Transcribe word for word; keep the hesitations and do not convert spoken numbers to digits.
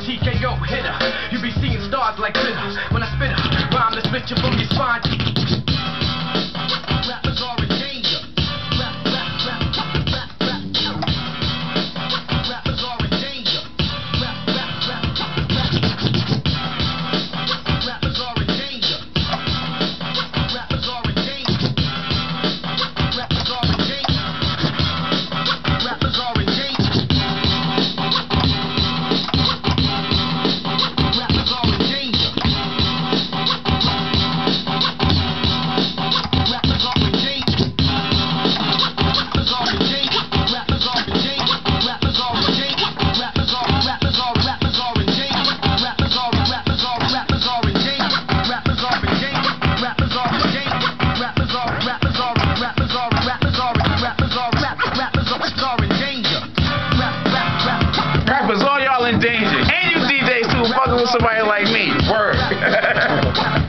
T K O hitter. You be seeing stars like glitter when I spit a rhyme that's split you from your spine. Rappers are in danger. Rap, rap, rap, rap, rap, rap. Rappers are in danger. Rap, rap, rap, rap, rap. Rappers are in danger. Rappers are in danger. Rappers are in danger. Rappers are in danger. Rappers, all y'all in danger. And you D Js too, fucking with somebody like me. Word.